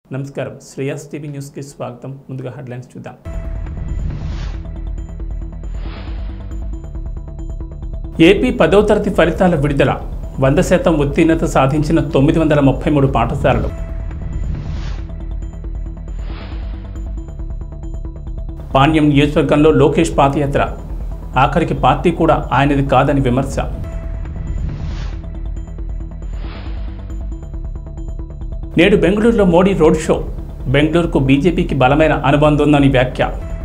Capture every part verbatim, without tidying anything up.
నమస్కారం Shreyas TV news కి స్వాగతం. ముందుగా హెడ్లైన్స్ చూద్దాం. ఏపీ పదవ తరగతి ఫలితాల విడుదల. వంద శాతం ఉత్తీర్ణత సాధించిన తొమ్మిది వందల ముప్పై మూడు పాఠశాలలు. పాణ్యం నియోజకవర్గంలో లోకేష్ పాదయాత్ర. ఆఖరికి పార్టీ కూడా ఆయనది కాదని విమర్శ. నేడు బెంగళూరులో మోడీ రోడ్ షో. బెంగళూరుకు బీజేపీకి బలమైన అనుబంధం ఉందని వ్యాఖ్య.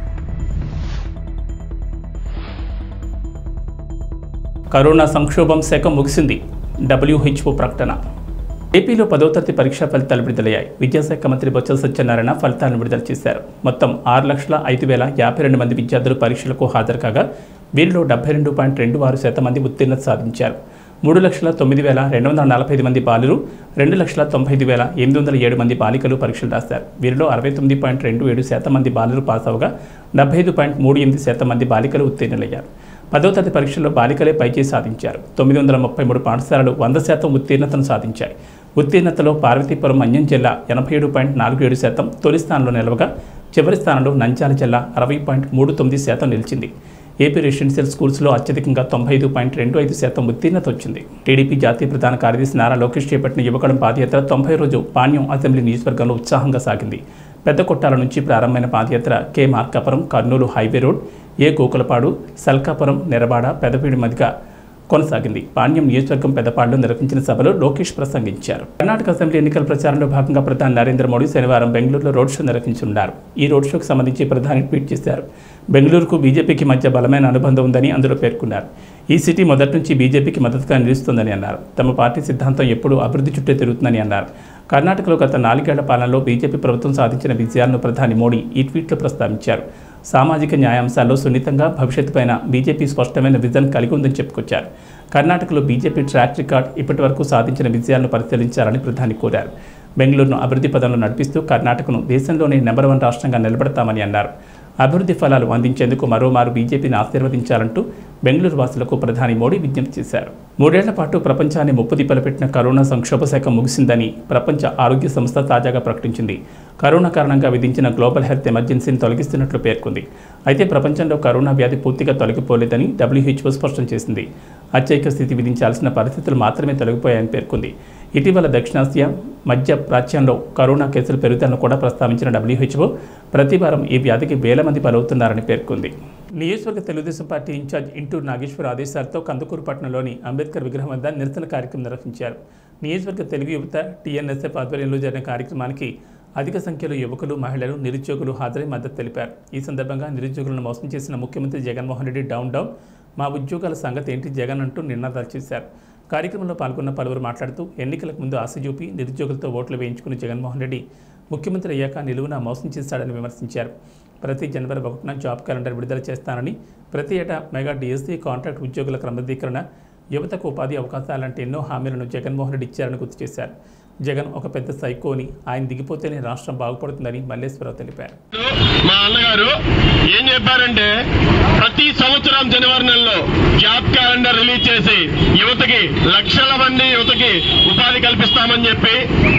కరోనా సంక్షోభం శాఖ ముగిసింది. డబ్ల్యూహెచ్ఓ ప్రకటన. ఏపీలో పదవ తరగతి పరీక్షా ఫలితాలు విడుదలయ్యాయి. విద్యాశాఖ మంత్రి బొత్స సత్యనారాయణ ఫలితాలను విడుదల చేశారు. మొత్తం ఆరు లక్షల ఐదు వేల యాభై రెండు మంది విద్యార్థులు పరీక్షలకు హాజరు కాగా వీరిలో డెబ్బై రెండు పాయింట్ రెండు ఆరు శాతం మంది ఉత్తీర్ణత సాధించారు. మూడు లక్షల తొమ్మిది వేల రెండు వందల నలభై ఐదు మంది బాలురు, రెండు లక్షల తొంభై ఐదు వేల ఎనిమిది వందల ఏడు మంది బాలికలు పరీక్షలు రాశారు. వీరిలో అరవై తొమ్మిది పాయింట్ రెండు ఏడు శాతం మంది బాలురు పాస్ అవగా డెబ్బై ఐదు పాయింట్ మూడు ఎనిమిది శాతం మంది బాలికలు ఉత్తీర్ణులయ్యారు. పదవ తరగతి పరీక్షల్లో బాలికలే పైచేయి సాధించారు. తొమ్మిది వందల ముప్పై మూడు పాఠశాలలు వంద శాతం ఉత్తీర్ణతను సాధించాయి. ఉత్తీర్ణతలో పార్వతీపురం మన్యం జిల్లా ఎనభై ఏడు పాయింట్ నాలుగు ఏడు శాతం తొలి స్థానంలో నిలవగా చివరి స్థానంలో నంద్యాల జిల్లా అరవై పాయింట్ మూడు తొమ్మిది శాతం నిలిచింది. ఏపీ రెసిడెన్షియల్ స్కూల్స్లో అత్యధికంగా తొంభై ఐదు పాయింట్ రెండు ఐదు శాతం ఉత్తీర్ణత వచ్చింది. టీడీపీ జాతీయ ప్రధాన కార్యదర్శి నారా లోకేష్ చేపట్టిన యువగళం పాదయాత్ర తొంభై రోజు పాణ్యం అసెంబ్లీ నియోజకవర్గంలో ఉత్సాహంగా సాగింది. పెద్ద కొట్టాల నుంచి ప్రారంభమైన పాదయాత్ర K Markapuram, Kurnool highway road, A Gokulapadu, Salkapuram, Nerabada, Pedapidi మధ్యగా కొనసాగింది. పాణ్యం నియోజకవర్గం పెద్దపాడులో నిర్వహించిన సభలో లోకేష్ ప్రసంగించారు. కర్ణాటక అసెంబ్లీ ఎన్నికల ప్రచారంలో భాగంగా ప్రధాని నరేంద్ర మోడీ శనివారం బెంగళూరులో రోడ్ షో నిర్వహించనున్నారు. ఈ రోడ్ షోకు సంబంధించి ప్రధాని ట్వీట్ చేశారు. బెంగళూరుకు బీజేపీకి మధ్య బలమైన అనుబంధం ఉందని అందులో పేర్కొన్నారు. ఈ సిటీ మొదటి నుంచి బీజేపీకి మద్దతుగా నిలుస్తుందని అన్నారు. తమ పార్టీ సిద్ధాంతం ఎప్పుడూ అభివృద్ధి చుట్టే తిరుగుతుందని అన్నారు. కర్ణాటకలో గత నాలుగేళ్ల పాలనలో బీజేపీ ప్రభుత్వం సాధించిన విజయాలను ప్రధాని మోడీ ఈ ట్వీట్లో ప్రస్తావించారు. సామాజిక న్యాయాంశాల్లో సున్నితంగా భవిష్యత్తుపైన బీజేపీ స్పష్టమైన విజన్ కలిగి ఉందని చెప్పుకొచ్చారు. కర్ణాటకలో బీజేపీ ట్రాక్ రికార్డ్ ఇప్పటి వరకు సాధించిన విజయాలను పరిశీలించాలని ప్రధాని కోరారు. బెంగళూరును అభివృద్ధి పదంలో నడిపిస్తూ కర్ణాటకను దేశంలోనే నెంబర్ వన్ రాష్ట్రంగా నిలబెడతామని అన్నారు. అభివృద్ధి ఫలాలు అందించేందుకు మరోమారు బీజేపీని ఆశీర్వదించాలంటూ బెంగళూరు వాసులకు ప్రధాని మోడీ విజ్ఞప్తి చేశారు. మూడేళ్ల పాటు ప్రపంచాన్ని ముప్పుదిప్పలు పెట్టిన కరోనా సంక్షోభ శాఖ ముగిసిందని ప్రపంచ ఆరోగ్య సంస్థ తాజాగా ప్రకటించింది. కరోనా కారణంగా విధించిన గ్లోబల్ హెల్త్ ఎమర్జెన్సీని తొలగిస్తున్నట్లు పేర్కొంది. అయితే ప్రపంచంలో కరోనా వ్యాధి పూర్తిగా తొలగిపోలేదని డబ్ల్యూహెచ్ఓ స్పష్టం చేసింది. అత్యయిక స్థితి విధించాల్సిన పరిస్థితులు మాత్రమే తొలగిపోయాయని పేర్కొంది. ఇటీవల దక్షిణాసియా, మధ్య ప్రాచ్యంలో కరోనా కేసుల పెరుగుదలను కూడా ప్రస్తావించిన డబ్ల్యూహెచ్ఓ ప్రతి వారం ఈ వ్యాధికి వేల మంది బలవుతున్నారని పేర్కొంది. నియోజకవర్గ తెలుగుదేశం పార్టీ ఇన్ఛార్జ్ ఇంటూరు నాగేశ్వర ఆదేశాలతో కందుకూరు పట్టణంలోని అంబేద్కర్ విగ్రహం వద్ద నిరసన కార్యక్రమం నిర్వహించారు. నియోజకవర్గ తెలుగు యువత టీఎన్ఎస్ఎఫ్ ఆధ్వర్యంలో జరిగిన కార్యక్రమానికి అధిక సంఖ్యలో యువకులు, మహిళలు, నిరుద్యోగులు హాజరై మద్దతు తెలిపారు. ఈ సందర్భంగా నిరుద్యోగులను మోసం చేసిన ముఖ్యమంత్రి జగన్మోహన్ రెడ్డి డౌన్ డౌన్, మా ఉద్యోగాల సంగతి ఏంటి జగన్ అంటూ నినాదాలు చేశారు. కార్యక్రమంలో పాల్గొన్న పలువురు మాట్లాడుతూ ఎన్నికలకు ముందు ఆశ చూపి నిరుద్యోగులతో ఓట్లు వేయించుకున్న జగన్మోహన్ రెడ్డి ముఖ్యమంత్రి అయ్యాక నిలువున మోసం చేశాడని విమర్శించారు. ప్రతి జనవరి ఒకటిన జాబ్ క్యాలెండర్ విడుదల చేస్తానని, ప్రతి ఏటా మెగా డిఎస్సీ, కాంట్రాక్ట్ ఉద్యోగుల క్రమబద్ధీకరణ, యువతకు ఉపాధి అవకాశాలంటే ఎన్నో హామీలను జగన్మోహన్ రెడ్డి ఇచ్చారని గుర్తు చేశారు. జగన్ ఒక పెద్ద సైకోని, ఆయన దిగిపోతేనే రాష్ట్రం బాగుపడుతుందని మల్లేశ్వరరావు తెలిపారు. మా అన్నగారు ఏం చెప్పారంటే ప్రతి సంవత్సరం జనవరి నెలలో జాబ్ క్యాలెండర్ రిలీజ్ చేసి యువతకి లక్షల మంది యువతకి ఉపాధి కల్పిస్తామని చెప్పి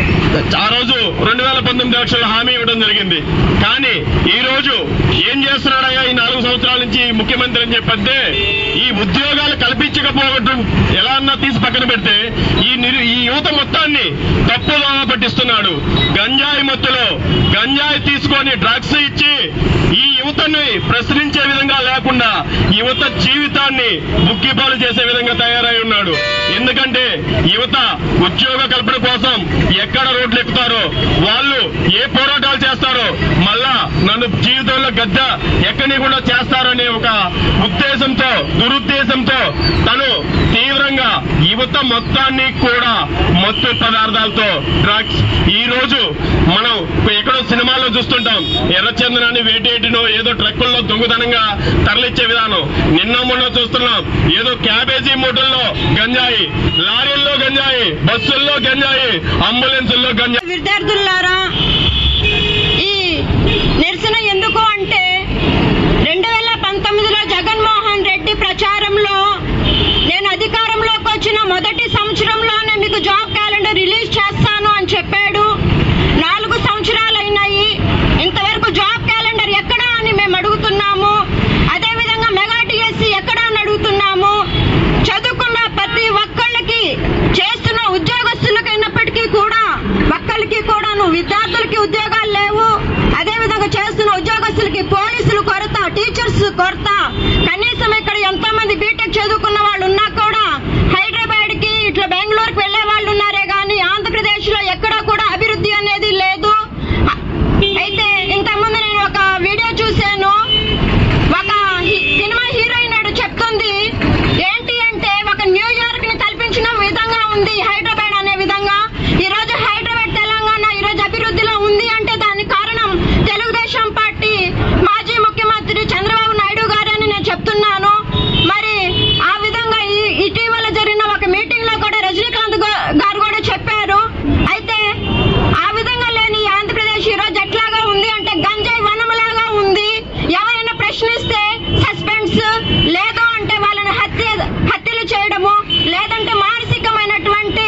ఆ రోజు రెండు వేల పంతొమ్మిది లక్షల హామీ ఇవ్వడం జరిగింది. కానీ ఈ రోజు ఏం చేస్తున్నాడయ్యా ఈ నాలుగు సంవత్సరాల నుంచి ముఖ్యమంత్రి అని చెప్పంటే ఈ ఉద్యోగాలు కల్పించకపోవడం ఎలా అన్నా తీసి పక్కన పెడితే ఈ ఈ యువత మొత్తాన్ని తప్పుదోవ పట్టిస్తున్నాడు. గంజాయి మత్తులో గంజాయి తీసుకొని డ్రగ్స్ ఇచ్చి ఈ యువతని ప్రశ్నించే విధంగా లేకుండా యువత జీవితాన్ని బుక్కిపాలు చేసే విధంగా తయారై ఉన్నాడు. ఎందుకంటే యువత ఉద్యోగ కల్పన కోసం ఎక్కడ రోడ్లు ఎక్కుతారో, వాళ్ళు ఏ పోరాటాలు చేస్తారో, మళ్ళా నన్ను జీవితంలో గద్ద ఎక్కడికుండా చేస్తారనే ఒక ఉద్దేశంతో, దురుద్దేశంతో తను తీవ్రంగా యువత మొత్తాన్ని కూడా మత్తు పదార్థాలతో, డ్రగ్స్, ఈ రోజు మనం ఎక్కడో సినిమాల్లో చూస్తుంటాం ఎర్రచందనాన్ని వేటేటినో ఏదో ట్రక్కుల్లో దొంగతనంగా తరలిచ్చే విధానం. నిన్న మొన్న చూస్తున్నాం ఏదో క్యాబేజీ మూటల్లో గంజాయి, లారీల్లో గంజాయి, బస్సుల్లో గంజాయి, అంబులెన్సుల్లో గంజాయి. విద్యార్థులారా, ఈ నిరసన ఎందుకు అంటే రెండు వేల పంతొమ్మిదిలో జగన్మోహన్ రెడ్డి ప్రచారంలో నేను అధికారంలోకి వచ్చిన మొదటి సంవత్సరంలోనే మీకు జాబ్ క్యాలెండర్ రిలీజ్ చేస్తాను అని చెప్పాడు. నాలుగు సంవత్సరాలు విద్యార్థులకి ఉద్యోగాలు లేవు. అదేవిధంగా చేస్తున్న ఉద్యోగస్తులకి పోలీసులు కొరత, టీచర్స్ కొరత. కనీసం ఇక్కడ ఎంతో మంది బీటెక్ చదువుకున్న వాళ్ళు ఉన్నా కూడా హైదరాబాద్ కి ఇట్లా బెంగళూరుకి వెళ్లే వాళ్ళు ఉన్నారే గానీ ఆంధ్రప్రదేశ్ లో ఎక్కడా కూడా అభివృద్ధి అనేది లేదు. అయితే ఇంతకుముందు నేను ఒక వీడియో చూశాను. ఒక సినిమా హీరోయిన్ చెప్తుంది ఏంటి అంటే, ఒక న్యూయార్క్ ని కల్పించిన విధంగా ఉంది హైదరాబాద్ అనే విధంగా. ఈ రోజు హైదరాబాద్ తెలంగాణ ఈ రోజు అభివృద్ధిలో ఉంది అంటే దానికి కారణం తెలుగుదేశం పార్టీ మాజీ ముఖ్యమంత్రి చంద్రబాబు నాయుడు గారని నేను చెప్తున్నాను. మరి ఆ విధంగా ఇటీవల జరిగిన ఒక మీటింగ్ లో కూడా రజనీకాంత్ గారు కూడా చెప్పారు. అయితే ఆ విధంగా లేని ఆంధ్రప్రదేశ్ ఈ రోజు ఎట్లాగా ఉంది అంటే గంజాయి వనంలాగా ఉంది. ఎవరైనా ప్రశ్నిస్తే సస్పెండ్స్, లేదు అంటే వాళ్ళని హత్య హత్యలు చేయడము, లేదంటే మానసికమైనటువంటి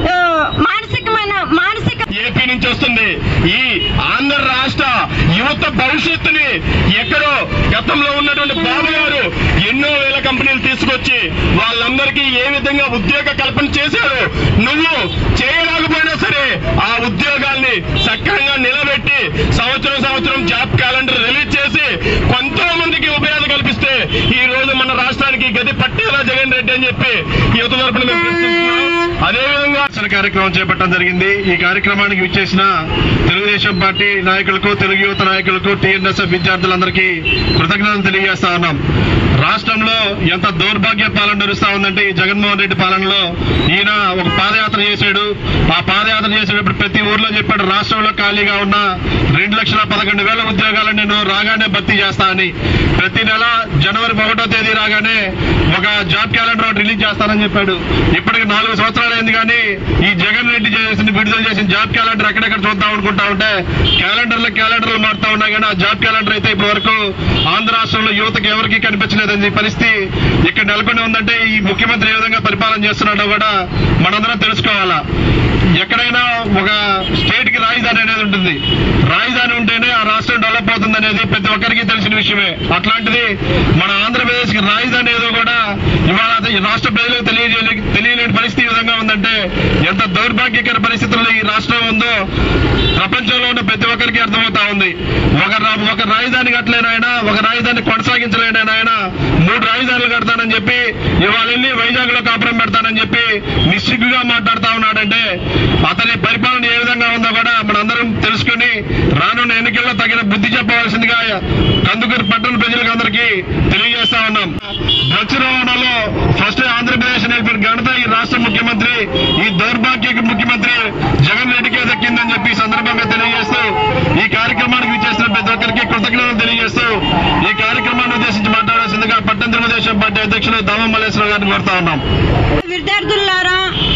మానసికమైన మానసిక ఏపీ నుంచి వస్తుంది. ఈ ఆంధ్ర రాష్ట్ర యువత భవిష్యత్తుని ఎక్కడో గతంలో ఉన్నటువంటి బాబు గారు ఎన్నో వేల కంపెనీలు తీసుకొచ్చి వాళ్ళందరికీ ఏ విధంగా ఉద్యోగ కల్పన చేశారు. నువ్వు చేయలేకపోయినా సరే ఆ ఉద్యోగాల్ని సక్రమంగా నిలబెట్టి సంవత్సరం సంవత్సరం జాబ్ క్యాలెండర్ రిలీజ్ చేసి కొంత మందికి ఉపయోగం కల్పిస్తే ఈ రోజు మన రాష్ట్రానికి గది పట్టేలా జగన్ రెడ్డి అని చెప్పి యువత తరపున మేము ప్రశ్నిస్తున్నాం. అదేవిధంగా కార్యక్రమం చేపట్టడం జరిగింది. ఈ కార్యక్రమానికి విచ్చేసిన తెలుగుదేశం పార్టీ నాయకులకు, తెలుగు యువత నాయకులకు, టీఎన్ఎస్ఎఫ్ విద్యార్థులందరికీ కృతజ్ఞతలు తెలియజేస్తా ఉన్నాం. రాష్ట్రంలో ఎంత దౌర్భాగ్య పాలన నడుస్తా ఉందంటే ఈ జగన్మోహన్ రెడ్డి పాలనలో ఈయన ఒక పాదయాత్ర చేశాడు. ఆ పాదయాత్ర చేసేటప్పుడు ప్రతి ఊర్లో చెప్పాడు రాష్ట్రంలో ఖాళీగా ఉన్న రెండు లక్షల పదకొండు వేల ఉద్యోగాలను నేను రాగానే భర్తీ చేస్తా అని. ప్రతి నెల జనవరి ఒకటో తేదీ రాగానే ఒక జాబ్ క్యాలెండర్ రిలీజ్ చేస్తానని చెప్పాడు. ఇప్పటికి నాలుగు సంవత్సరాలు అయింది కానీ ఈ జగన్ రెడ్డి చేసిన విడుదల చేసిన జాబ్ క్యాలెండర్ ఎక్కడెక్కడ చూద్దాం అనుకుంటా ఉంటే క్యాలెండర్లు క్యాలెండర్లు మారుతా ఉన్నాయి కానీ ఆ జాబ్ క్యాలెండర్ అయితే ఇప్పటి వరకు ఆంధ్ర రాష్ట్రంలో యువతకి ఎవరికి కనిపించలేదని పరిస్థితి ఇక్కడ నెలకొని ఉందంటే ఈ ముఖ్యమంత్రి ఏ విధంగా పరిపాలన చేస్తున్నాడో కూడా మనందరం తెలుసుకోవాలా. ఎక్కడైనా ఒక స్టేట్ కి రాజధాని అనేది ఉంటుంది. రాజధాని ఉంటేనే ఆ రాష్ట్రం డెవలప్ అవుతుంది అనేది ప్రతి ఒక్కరికి తెలిసిన విషయమే. అట్లాంటిది మన ఆంధ్రప్రదేశ్ కి రాజధాని ఏదో కూడా ఇవాళ రాష్ట్ర ప్రజలకు తెలియజేయ తెలియలేని పరిస్థితి విధంగా ఉందంటే ఎంత దౌర్భాగ్యకర పరిస్థితుల్లో ఈ రాష్ట్రం ఉందో ప్రపంచంలో ఉన్న ప్రతి ఒక్కరికి అర్థమవుతా ఉంది. ఒక ఒక రాజధాని కట్టలేనాయన, ఒక రాజధాని కొనసాగించలేనాయన, మూడు రాజధానులు కడతానని చెప్పి ఇవాళ వెళ్ళి వైజాగ్ లో కాపురం పెడతానని చెప్పి నిస్సిగ్గుగా మాట్లాడుతా ఉన్నాడంటే అతని పరిపాలన ఏ విధంగా ఉందో కూడా మనందరం తెలుసుకుని రానున్న ఎన్నికల్లో తగిన బుద్ధి చెప్పవలసిందిగా కందుకూరు పట్టణ ప్రజలకు అందరికీ తెలియజేస్తా ఉన్నాం. డ్రగ్స్ రవాణాలో ఫస్ట్ ఆంధ్రప్రదేశ్ నేర్పిన ఘనత ఈ రాష్ట్ర ముఖ్యమంత్రి, ఈ దౌర్భాగ్య ముఖ్యమంత్రి జగన్ రెడ్డికే దక్కిందని చెప్పి సందర్భంగా తెలియజేస్తూ ఈ కార్యక్రమానికి విచ్చేసిన ప్రతి ఒక్కరికి కృతజ్ఞతలు తెలియజేస్తూ ఈ కార్యక్రమాన్ని ఉద్దేశించి మాట్లాడాల్సిందిగా పట్టణ తెలుగుదేశం పార్టీ అధ్యక్షులు దామం మల్లేశ్వరరావు గారిని కోరుతా ఉన్నాం. విద్యార్థులారా,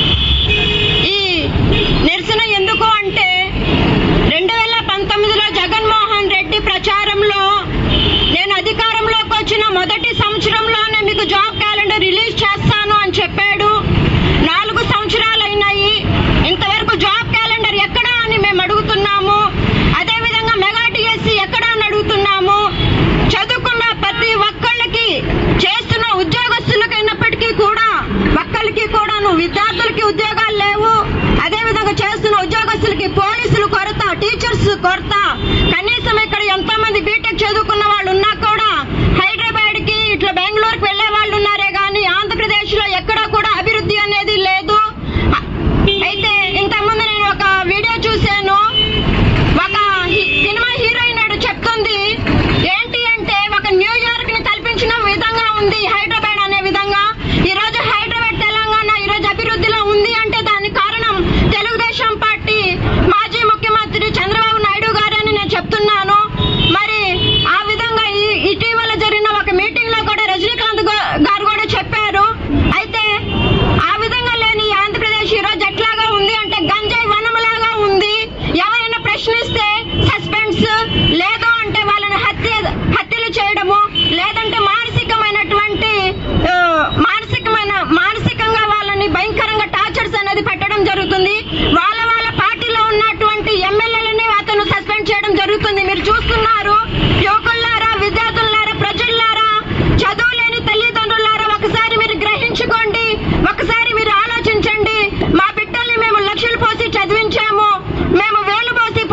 ఈ నిరసన ఎందుకు అంటే రెండు వేల పంతొమ్మిదిలో జగన్మోహన్ రెడ్డి ప్రచారంలో నేను అధికారంలోకి వచ్చిన మొదటి సంవత్సరంలోనే మీకు జాబ్ క్యాలెండర్ రిలీజ్ చేస్తాను అని చెప్పాడు. నాలుగు సంవత్సరాలు అయినాయి, ఇంతవరకు జాబ్ క్యాలెండర్ ఎక్కడా అని మేము అడుగుతున్నాము. అదేవిధంగా మెగా డిఎస్సి ఎక్కడా అని అడుగుతున్నాము. చదువుకున్న ప్రతి ఒక్కళ్ళకి, చేస్తున్న ఉద్యోగస్తులకైనప్పటికీ కూడా ఒక్కరికి కూడాను విద్యార్థులకి ఉద్యోగాలు లేవు. అదేవిధంగా చేస్తున్న ఉద్యోగస్తులకి పోలీసులు కొరత, టీచర్స్ కొరత. కనీసం ఇక్కడ ఎంతో మంది బీటెక్ చదువుకున్న వాళ్ళు ఉన్నా కూడా హైదరాబాద్ కి ఇట్లా బెంగళూరుకి వెళ్లే వాళ్ళు ఉన్నారే గానీ ఆంధ్రప్రదేశ్ లో ఎక్కడా కూడా అభివృద్ధి అనేది లేదు. అయితే ఇంతకుముందు నేను ఒక వీడియో చూశాను. ఒక సినిమా హీరోయిన్ చెప్తుంది ఏంటి అంటే, ఒక న్యూయార్క్ ని కల్పించిన విధంగా ఉంది హైదరాబాద్ అనే విధంగా. ఈ రోజు హైదరాబాద్ తెలంగాణ ఈ రోజు అభివృద్ధిలో ఉంది అంటే దానికి కారణం తెలుగుదేశం పార్టీ మాజీ ముఖ్యమంత్రి చంద్రబాబు నాయుడు గారని నేను చెప్తున్నాను. మరి ఆ విధంగా ఇటీవల జరిగిన ఒక మీటింగ్ లో కూడా రజనీకాంత్ గారు కూడా చెప్పారు. అయితే ఆ విధంగా లేని ఆంధ్రప్రదేశ్ ఈ రోజు ఎట్లాగా ఉంది అంటే గంజాయి వనంలాగా ఉంది. ఎవరైనా ప్రశ్నిస్తే సస్పెండ్స్, లేదు అంటే వాళ్ళని హత్య హత్యలు చేయడము, లేదంటే మానసికమైనటువంటి మానసికమైన మానసికంగా వాళ్ళని భయంకరంగా టార్చర్స్ అనేది పెట్టడం జరుగుతుంది. వాళ్ళ వాళ్ళ పార్టీలో ఉన్నటువంటి ఎమ్మెల్యేలని అతను సస్పెండ్ చేయడం జరుగుతుంది. మీరు చూస్తున్నారు. యువకులారా, విద్యార్థులారా, ప్రజలారా, చదువు లేని తల్లిదండ్రులారా, ఒకసారి మీరు గ్రహించుకోండి, ఒకసారి మీరు ఆలోచించండి. మా బిడ్డల్ని మేము లక్షలు పోసి చదివించాము, మేము వేలు పోసి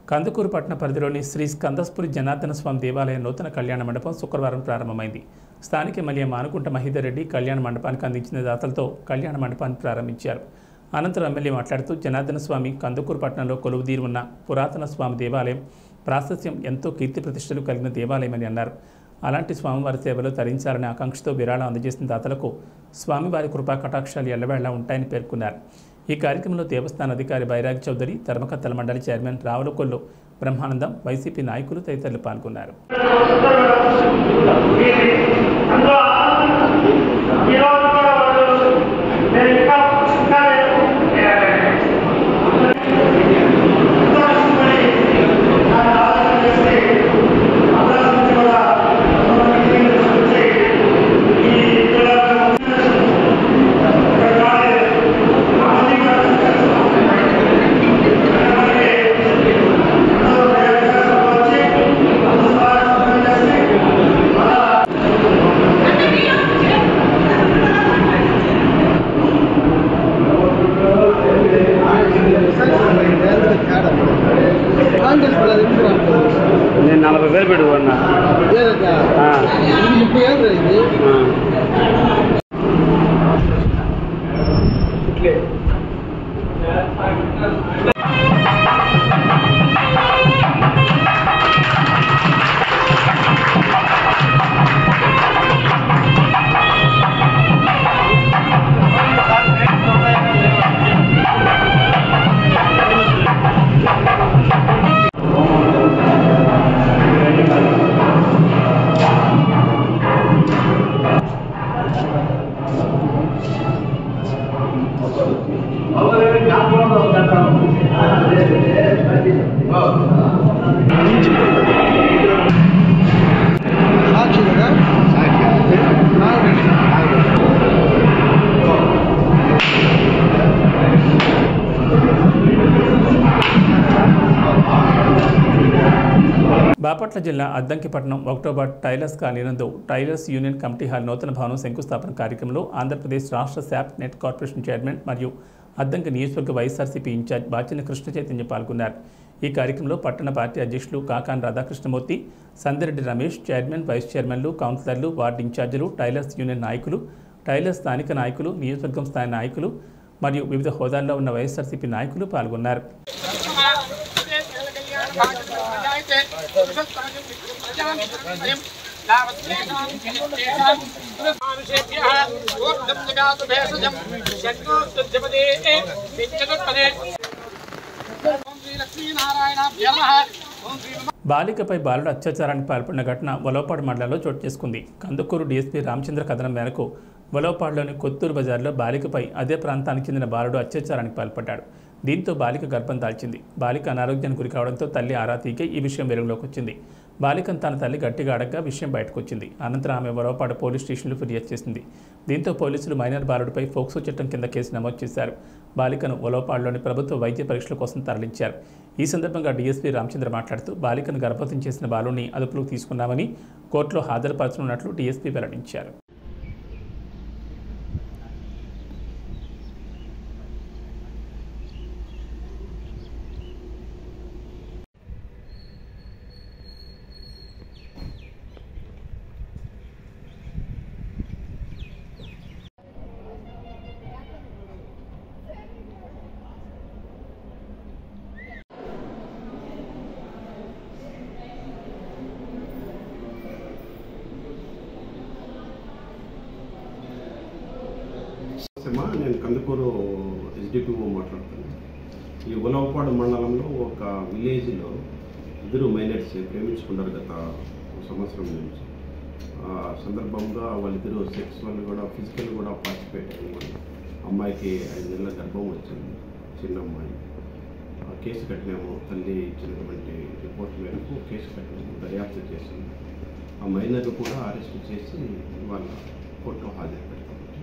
కందుకూరు పట్టణ పరిధిలోని శ్రీ స్కందస్పురి జనార్దన స్వామి దేవాలయం నూతన కళ్యాణ మండపం శుక్రవారం ప్రారంభమైంది. స్థానిక ఎమ్మెల్యే మానుకుంట మహీధర్ రెడ్డి కళ్యాణ మండపానికి అందించిన దాతలతో కళ్యాణ మండపాన్ని ప్రారంభించారు. అనంతరం ఎమ్మెల్యే మాట్లాడుతూ జనార్దన స్వామి కందుకూరు పట్టణంలో కొలువుదీరి ఉన్న పురాతన స్వామి దేవాలయం ప్రాశస్త్యం ఎంతో కీర్తి ప్రతిష్టలు కలిగిన దేవాలయమని అన్నారు. అలాంటి స్వామివారి సేవలో తరించాలనే ఆకాంక్షతో విరాళం అందజేసిన దాతలకు స్వామివారి కృపా కటాక్షాలు ఎల్లవేళలా ఉంటాయని పేర్కొన్నారు. ఈ కార్యక్రమంలో దేవస్థాన అధికారి బైరాగి చౌదరి, ధర్మకర్తల మండలి చైర్మన్ రావులకొల్లు బ్రహ్మానందం, వైసీపీ నాయకులు తదితరులు పాల్గొన్నారు. నేను నలభై వేలు పెట్టుకున్నా ముప్పై ఏళ్ళు బాపట్ల జిల్లా అద్దంకిపట్నం అక్టోబర్ టైలర్స్ కాలనీనందు టైలర్స్ యూనియన్ కమిటీ హాల్ నూతన భవనం శంకుస్థాపన కార్యక్రమంలో ఆంధ్రప్రదేశ్ రాష్ట్ర శాప్ నెట్ కార్పొరేషన్ చైర్మన్ మరియు అద్దంకి నియోజకవర్గ వైఎస్ఆర్సీపీ ఇన్ఛార్జ్ బాచిన కృష్ణ చైతన్య పాల్గొన్నారు. ఈ కార్యక్రమంలో పట్టణ పార్టీ అధ్యక్షులు కాకాన్ రాధాకృష్ణమూర్తి, సందిరెడ్డి రమేష్, చైర్మన్, వైస్ చైర్మన్లు, కౌన్సిలర్లు, వార్డు ఇన్ఛార్జీలు, టైలర్స్ యూనియన్ నాయకులు, టైలర్స్ స్థానిక నాయకులు, నియోజకవర్గం స్థాయి నాయకులు మరియు వివిధ హోదాల్లో ఉన్న వైఎస్ఆర్సీపీ నాయకులు పాల్గొన్నారు. బాలికపై బాలుడు అత్యాచారానికి పాల్పడిన ఘటన వలవపాడు మండలంలో చోటు చేసుకుంది. కందుకూరు డీఎస్పీ రామచంద్ర కథనం మేరకు వలవపాడులోని కొత్తూరు బజార్లో బాలికపై అదే ప్రాంతానికి చెందిన బాలుడు అత్యాచారానికి పాల్పడ్డాడు. దీంతో బాలిక గర్భం దాల్చింది. బాలిక అనారోగ్యానికి గురి కావడంతో తల్లి ఆరా తీకే ఈ విషయం వెలుగులోకి వచ్చింది. బాలికను తన తల్లి గట్టిగా అడగ్గా విషయం బయటకు వచ్చింది. అనంతరం ఆమె వలవపాడు పోలీస్ స్టేషన్లో ఫిర్యాదు చేసింది. దీంతో పోలీసులు మైనర్ బాలుడిపై ఫోక్సో చట్టం కింద కేసు నమోదు చేశారు. బాలికను వలవపాడులోని ప్రభుత్వ వైద్య పరీక్షల కోసం తరలించారు. ఈ సందర్భంగా డీఎస్పీ రామచంద్ర మాట్లాడుతూ బాలికను గర్భవతం చేసిన బాలుడిని అదుపులోకి తీసుకున్నామని కోర్టులో హాజరుపరచనున్నట్లు డీఎస్పీ వెల్లడించారు. నేను కందుకూరు ఎస్డిపిఓ మాట్లాడుతున్నాను. ఈ ఉలవపాడు మండలంలో ఒక విలేజ్లో ఇద్దరు మైనర్స్ ప్రేమించుకున్నారు గత సంవత్సరం నుంచి. ఆ సందర్భంగా వాళ్ళిద్దరూ సెక్సువల్ కూడా ఫిజికల్ కూడా పార్టిసిపేట్ అయ్యి అమ్మాయికి ఐదు నెలల గర్భం వచ్చింది, చిన్న అమ్మాయి. కేసు కట్టినాము, తల్లి ఇచ్చినటువంటి రిపోర్ట్ మేరకు కేసు కట్టినాము, దర్యాప్తు చేసింది. ఆ మైనర్ను కూడా అరెస్ట్ చేసి వాళ్ళ కోర్టులో హాజరు పెడతాం.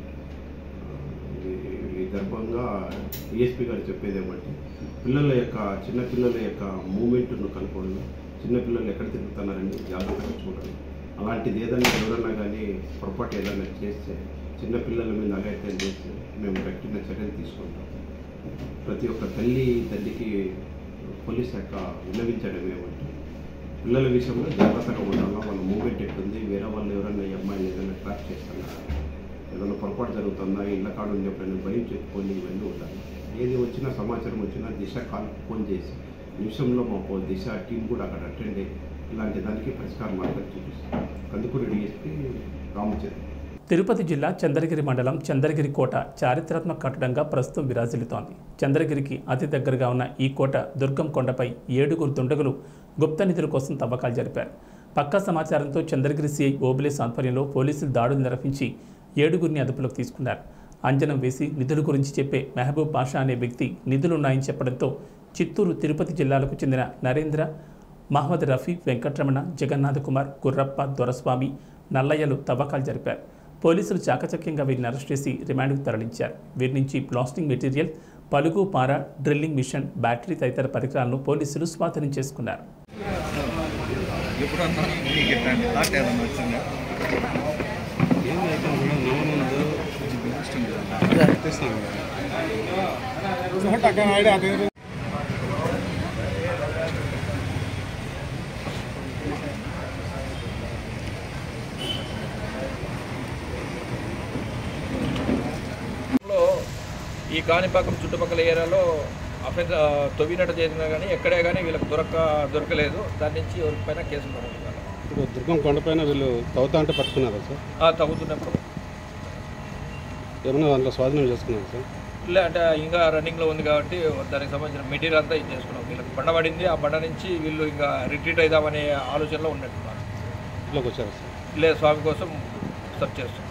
ఈ గర్భంగా డిఎస్పీ గారు చెప్పేది ఏమంటే పిల్లల యొక్క చిన్నపిల్లల యొక్క మూమెంట్ను కనుక్కోండి, చిన్నపిల్లలు ఎక్కడ తిరుగుతున్నారని జాగ్రత్తగా చూడండి. అలాంటిది ఏదైనా ఎవరన్నా కానీ పొరపాటు ఏదైనా చేస్తే చిన్నపిల్లల మీద అఘాయిత్యం చేస్తే మేము కఠిన చర్యలు తీసుకుంటాం. ప్రతి ఒక్క తల్లి తల్లికి పోలీస్ శాఖ విన్నవించడం ఏమంటే పిల్లల విషయంలో జాగ్రత్తగా ఉండాలా, వాళ్ళ మూమెంట్ ఎట్టుంది, వేరే వాళ్ళు ఎవరైనా ఈ అమ్మాయిని ఏదైనా ట్రాక్ చేస్తున్నా, ఏదైనా పొరపాటు జరుగుతుందా, ఇళ్ళ కాడ ఉండి ఎప్పుడైనా భయం చెప్పుకొని ఇవన్నీ ఉండాలి. ఏది వచ్చినా సమాచారం వచ్చినా దిశ కాల్ ఫోన్ చేసి నిమిషంలో మా దిశ టీం కూడా అక్కడ అటెండ్ అయ్యి ఇలాంటి దానికి పరిష్కార మార్గాలు చూపిస్తాం. కందుకూరు డిఎస్పీ రామచంద్ర. తిరుపతి జిల్లా చంద్రగిరి మండలం చంద్రగిరి కోట చారిత్రాత్మక కట్టడంగా ప్రస్తుతం విరాజిల్లుతోంది. చంద్రగిరికి అతి దగ్గరగా ఉన్న ఈ కోట దుర్గం కొండపై ఏడుగురు దుండగులు గుప్త నిధుల కోసం తవ్వకాలు జరిపారు. పక్కా సమాచారంతో చంద్రగిరి సిఐ ఓబులేస్ ఆధ్వర్యంలో పోలీసులు దాడులు నిర్వహించి ఏడుగురిని అదుపులోకి తీసుకున్నారు. అంజనం వేసి నిధుల గురించి చెప్పే మెహబూబ్ బాషా అనే వ్యక్తి నిధులున్నాయని చెప్పడంతో చిత్తూరు, తిరుపతి జిల్లాలకు చెందిన నరేంద్ర, మహమ్మద్ రఫీ, వెంకటరమణ, జగన్నాథ్ కుమార్, గుర్రప్ప, దొరస్వామి, నల్లయ్యలు తవ్వకాలు జరిపారు. పోలీసులు చాకచక్యంగా వీరిని అరెస్ట్ చేసి రిమాండ్కు తరలించారు. వీరి నుంచి బ్లాస్టింగ్ మెటీరియల్, పలుగు, పార, డ్రిల్లింగ్ మిషన్, బ్యాటరీ తదితర పరికరాలను పోలీసులు స్వాధీనం చేసుకున్నారు. ఈ కాణిపాకం చుట్టుపక్కల ఏరియాలో అఫెన్స్ తొవ్వినట్టు చేసినా కానీ ఎక్కడే కానీ వీళ్ళకి దొరక దొరకలేదు. దాని నుంచి ఎవరిపైన కేసు పడుతున్నారు. ఇప్పుడు దుర్గం కొండపైన వీళ్ళు తవ్వుతా అంటే పట్టుకున్నారా సార్? తవ్వుతున్నప్పుడు ఏమన్నా దాంట్లో స్వాధీనం చేసుకున్నారు సార్? లే అంటే ఇంకా రన్నింగ్లో ఉంది కాబట్టి దానికి సంబంధించిన మెటీరియల్ అంతా ఇది చేసుకున్నాం. వీళ్ళకి బండ పడింది, ఆ బండ నుంచి వీళ్ళు ఇంకా రిట్రీట్ అవుదామనే ఆలోచనలో ఉన్నట్టున్నారు. ఇంట్లోకి వచ్చారా సార్? లేదు, స్వామి కోసం సెర్చ్ చేస్తున్నాం.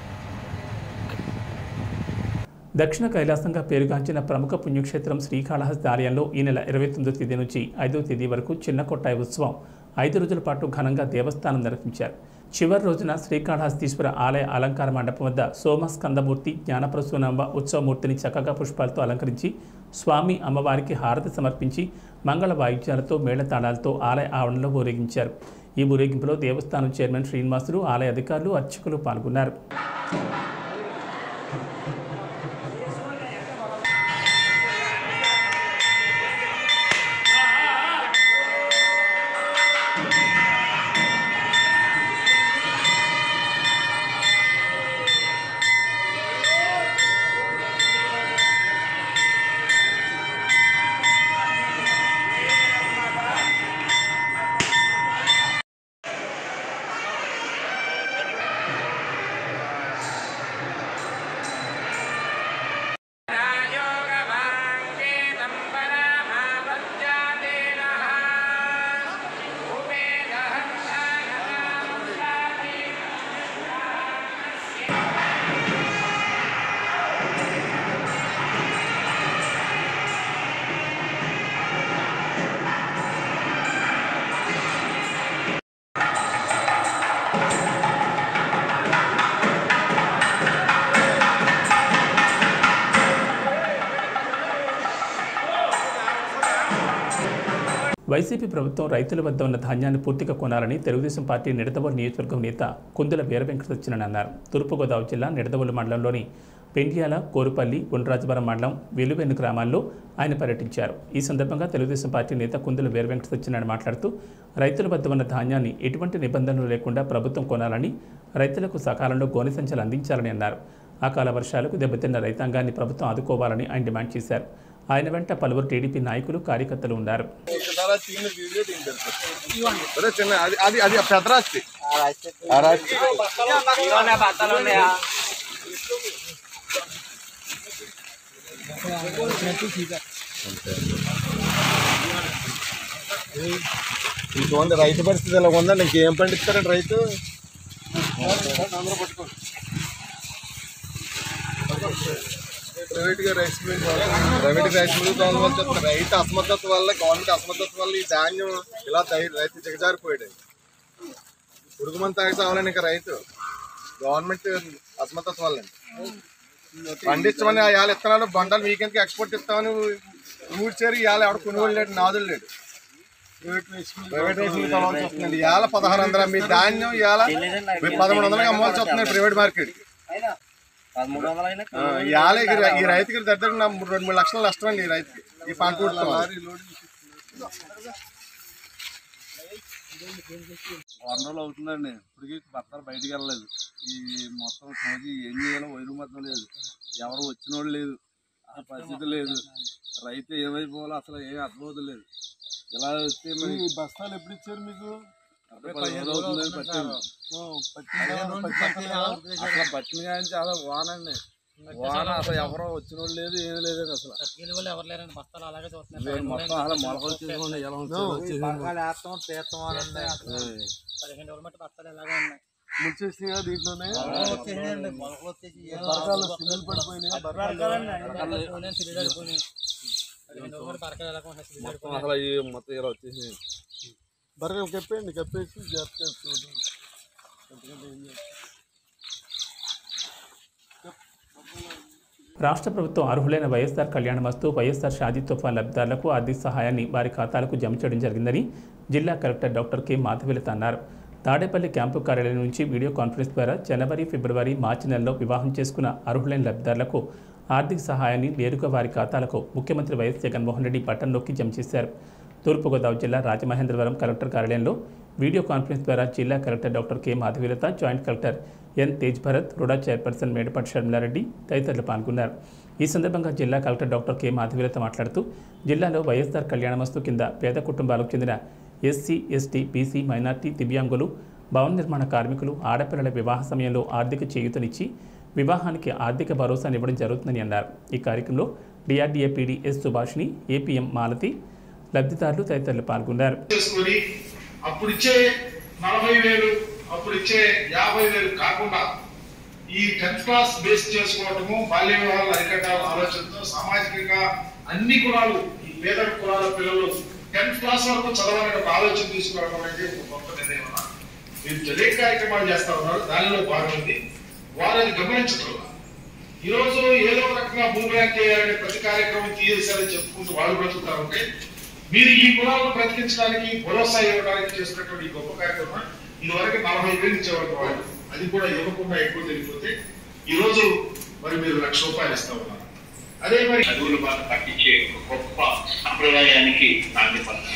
దక్షిణ కైలాసంగా పేరుగాంచిన ప్రముఖ పుణ్యక్షేత్రం శ్రీకాళహస్తి ఆలయంలో ఈ నెల ఇరవై తొమ్మిదో తేదీ నుంచి ఐదో తేదీ వరకు చిన్న కొట్టాయి ఉత్సవం ఐదు రోజుల పాటు ఘనంగా దేవస్థానం నిర్వహించారు. చివరి రోజున శ్రీకాళహస్తీశ్వర ఆలయ అలంకార మండపం వద్ద సోమస్కందమూర్తి, జ్ఞానప్రసూనాంబ ఉత్సవమూర్తిని చక్కగా పుష్పాలతో అలంకరించి స్వామి అమ్మవారికి హారతి సమర్పించి మంగళ వాయిద్యాలతో మేళతాళాలతో ఆలయ ఆవరణలో ఊరేగించారు. ఈ ఊరేగింపులో దేవస్థానం చైర్మన్ శ్రీనివాసులు, ఆలయ అధికారులు, అర్చకులు పాల్గొన్నారు. వైసీపీ ప్రభుత్వం రైతుల వద్ద ఉన్న ధాన్యాన్ని పూర్తిగా కొనాలని తెలుగుదేశం పార్టీ నిడదవోలు నియోజకవర్గం నేత కుందుల వీర వెంకట సత్యనారాయణ అన్నారు. తూర్పుగోదావరి జిల్లా నిడదవోలు మండలంలోని పెండియాల, కోరుపల్లి, గుండ్రాజవరం మండలం వెలువెన్ను గ్రామాల్లో ఆయన పర్యటించారు. ఈ సందర్భంగా తెలుగుదేశం పార్టీ నేత కుందుల వీర వెంకట సత్యనారాయణ మాట్లాడుతూ రైతుల వద్ద ఉన్న ధాన్యాన్ని ఎటువంటి నిబంధనలు లేకుండా ప్రభుత్వం కొనాలని, రైతులకు సకాలంలో గోనె సంచులు అందించాలని అన్నారు. అకాల వర్షాలకు దెబ్బతిన్న రైతాంగాన్ని ప్రభుత్వం ఆదుకోవాలని ఆయన డిమాండ్ చేశారు. ఆయన వెంట పలువురు టీడీపీ నాయకులు, కార్యకర్తలు ఉన్నారు. ఇటువంటి రైతు పరిస్థితి ఎలా ఉందండి? ఇంకేం పండిస్తారండి రైతు? ప్రైవేట్గా rice mill private rice mill వల్ల రైతు అసమర్థత వల్ల, గవర్నమెంట్ అసమర్థత వల్ల ఈ ధాన్యం ఇలా రైతు దిగజారిపోయాడు. పురుగు మంది తాగి సావాలండి ఇంకా రైతు, గవర్నమెంట్ అసమర్థత వల్ల. పండించమని ఇవాళ ఇత్తనాలు బండలు వీకెండ్కి ఎక్స్పోర్ట్ ఇస్తామని ఊడ్చారు. ఇవాళ ఎవడ కొనుగోలు లేడు, నాదులు లేడు. ప్రైవేట్ రైస్ మిల్ కొనవలసి వస్తుందండి. ఇవాళ పదహారు వందల మీ ధాన్యం ఇవాళ పదమూడు వందలకి అమ్మవలసి వస్తుంది ప్రైవేట్ మార్కెట్. ఇవాళ ఈ రైతుకి దగ్గర రెండు మూడు లక్షల నష్టం అండి ఈ రైతుకి. ఈ పంట వారం రోజులు అవుతుందండి, ఇప్పటికీ బత్తాలు బయటికి వెళ్ళలేదు. ఈ మొత్తం రోజు ఏం చేయాలో వైరు మొత్తం లేదు, ఎవరు వచ్చిన వాళ్ళు లేదు, ఆ పరిస్థితి లేదు. రైతు ఏమైపోవాలో అసలు ఏం అర్థమవుతుంది లేదు. ఇలా వస్తే మరి బస్తాలు ఎప్పుడు ఇచ్చారు మీకు? అసలు పట్టిన కానీ చాలా వానండి, వాన అసలు ఎవరో వచ్చిన వాళ్ళు లేదు, ఏది లేదండి. అసలు మొత్తం అసలు మొలకలు తీసుకోండి ఎలా ముంచేసి దీంట్లోనే సిమెంట్ పడిపోయినాయి. మొత్తం అసలు ఈ మొత్తం ఇలా వచ్చేసి బరగలు కప్పేయండి, కప్పేసి జాగ్రత్త. రాష్ట్ర ప్రభుత్వం అర్హులైన వైఎస్ఆర్ కళ్యాణమస్తు వైఎస్ఆర్ షాదీ తోఫా లబ్ధిదారులకు ఆర్థిక సహాయాన్ని వారి ఖాతాలకు జమ చేయడం జరిగిందని జిల్లా కలెక్టర్ డాక్టర్ కె మాధవిలత అన్నారు. తాడేపల్లి క్యాంపు కార్యాలయం నుంచి వీడియో కాన్ఫరెన్స్ ద్వారా జనవరి, ఫిబ్రవరి, మార్చి నెలలో వివాహం చేసుకున్న అర్హులైన లబ్ధిదారులకు ఆర్థిక సహాయాన్ని నేరుగా వారి ఖాతాలకు ముఖ్యమంత్రి వైఎస్ జగన్మోహన్ రెడ్డి బటన్ నొక్కి జమ చేశారు. తూర్పుగోదావరి జిల్లా రాజమహేంద్రవరం కలెక్టర్ కార్యాలయంలో వీడియో కాన్ఫరెన్స్ ద్వారా జిల్లా collector doctor K Madhavilatha, joint collector N Tej Bharat, RUDA chairperson Medapati Sharmila Reddy తదితరులు పాల్గొన్నారు. ఈ సందర్భంగా జిల్లా కలెక్టర్ డాక్టర్ కె మాధవిలత మాట్లాడుతూ జిల్లాలో వైఎస్ఆర్ కళ్యాణమస్తు కింద పేద కుటుంబాలకు చెందిన ఎస్సీ, ఎస్టీ, బీసీ, మైనార్టీ, దివ్యాంగులు, భవన నిర్మాణ కార్మికులు, ఆడపిల్లల వివాహ సమయంలో ఆర్థిక చేయూతనిచ్చి వివాహానికి ఆర్థిక భరోసానివ్వడం జరుగుతుందని అన్నారు. ఈ కార్యక్రమంలో DRDA PD S Subhashini, APM Malathi, లబ్ధిదారులు తదితరులు పాల్గొన్నారు. అప్పుడిచ్చే నలభై వేలు అప్పుడిచ్చే యాభై వేలు కాకుండా ఈ టెన్త్ క్లాస్ బేస్ చేసుకోవటము, బాల్య వివాహాలు అరికట్టాల ఆలోచనతో సామాజికంగా అన్ని కులాలు, ఈ పేద కులాల పిల్లలు టెన్త్ క్లాస్ వరకు చదవాలని ఒక ఆలోచన తీసుకోవడం అనేది ఒక గొప్ప నిర్ణయం. మీరు చదివే కార్యక్రమాలు చేస్తా ఉన్నారు, దానిలో భాగమైంది. వారు అది గమనించడం ఈరోజు ఏదో ఒక రకంగా భూమి బ్యాంక్ చేయాలనే ప్రతి కార్యక్రమం తీసేశారని చెప్పుకుంటూ వాళ్ళు బ్రతుకుతా ఉంటే మీరు ఈ కులాలను బ్రతికించడానికి, భరోసా ఇవ్వడానికి చేస్తున్నటువంటి ఈ గొప్ప కార్యక్రమం ఇదివరకు నలభై వేలు ఇచ్చేవాళ్ళు వాళ్ళు, అది కూడా ఇవ్వకుండా ఎక్కువ తెలిగిపోతే ఈ రోజు మరి మీరు లక్ష రూపాయలు ఇస్తా ఉన్నారు. అదే మరి చదువులు బాగా పట్టించే గొప్ప సంప్రదాయానికి నాందిపడతారు.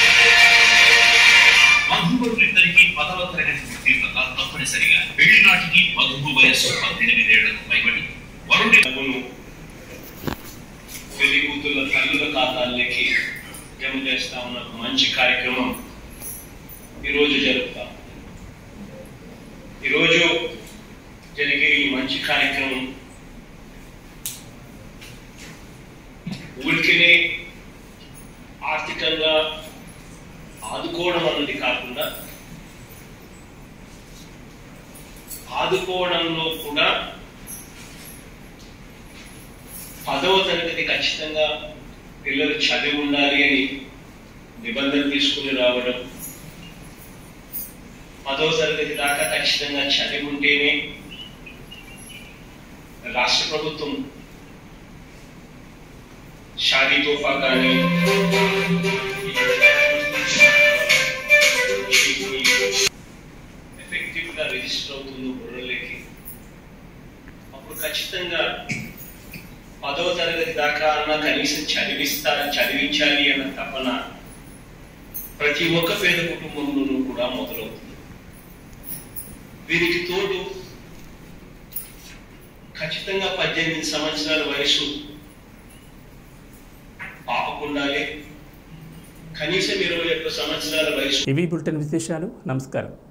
మధువులిద్దరికి పదవ తరగతి ఉత్తీర్ణత తప్పనిసరిగా, పెళ్లి నాటికి మధువు వయస్సు పద్దెనిమిదేళ్లకు పైబడి వరుడి డబ్బును పెళ్లి కూతుళ్ళ తల్లుల ఖాతాల్లోకి జమ చేస్తా ఉన్న మంచి కార్యక్రమం ఈరోజు జరుగుతాం. ఈరోజు జరిగే ఈ మంచి కార్యక్రమం ఊరికినే ఆర్థికంగా ఆదుకోవడం అన్నది కాకుండా ఆదుకోవడంలో కూడా పదవ తరగతి ఖచ్చితంగా పిల్లలు చదివి ఉండాలి అని నిబంధన తీసుకుని రావడం, పదవ తరగతి దాకా ఖచ్చితంగా చదివి ఉంటేనే రాష్ట్ర ప్రభుత్వం షాదీ తోఫా కానీ ఎఫెక్టివ్ గా రిజిస్టర్ అవుతుంది బుర్రలకి. అప్పుడు ఖచ్చితంగా పదవ తరగతి దాకా అన్న కనీసం చదివిస్తా చదివించాలి అన్న తపన ప్రతి ఒక్క పేద కుటుంబంలోనూ కూడా మొదలవుతుంది. వీరికి తోడు ఖచ్చితంగా పద్దెనిమిది సంవత్సరాల వయసు పాపకుండాలి, కనీసం ఇరవై ఒక్క సంవత్సరాల వయసు. ఇవి బులెటిన్ విశేషాలు. నమస్కారం.